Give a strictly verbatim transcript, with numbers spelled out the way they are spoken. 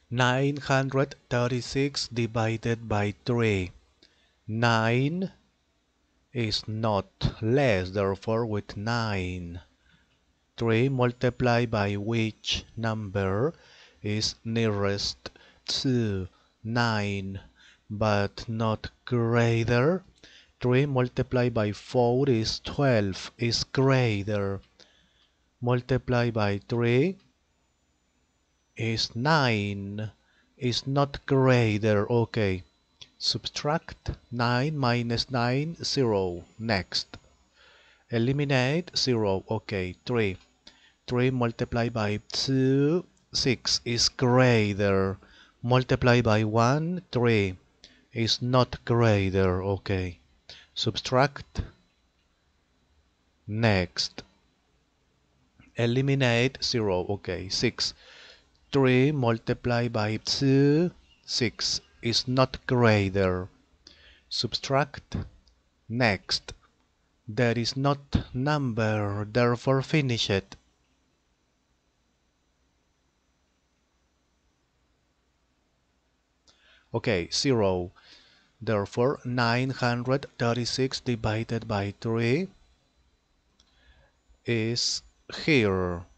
nine hundred thirty-six divided by three. nine is not less, therefore with nine. three multiplied by which number is nearest to nine but not greater? three multiplied by four is twelve, is greater. Multiplied by three is nine, is not greater. Okay. Subtract nine minus nine, zero. Next. Eliminate zero. Okay, three. three multiplied by two, six is greater. Multiplied by one, three is not greater. Okay. Subtract. Next. Eliminate zero. Okay, six. three multiplied by two, six is not greater. Subtract. Next. There is not number, therefore finish it. Okay, zero. Therefore, nine hundred thirty-six divided by three is here.